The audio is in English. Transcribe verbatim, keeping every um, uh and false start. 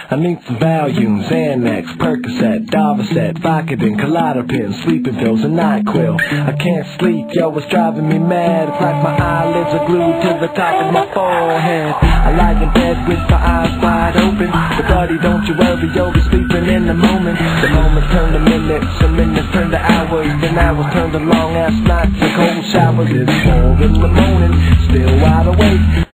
I need some Valium, Xanax, Percocet, Darvocet, Vicodin, Clozapine, sleeping pills, and NyQuil. I can't sleep, yo, it's driving me mad. It's like my eyelids are glued to the top of my forehead. I lie in bed with my eyes wide open, but buddy, don't you worry, yo, be sleeping in the moment. The moment turn to minutes, and minutes turn to hours, then hours turn to long ass nights and cold showers. It's four in the morning, still wide awake.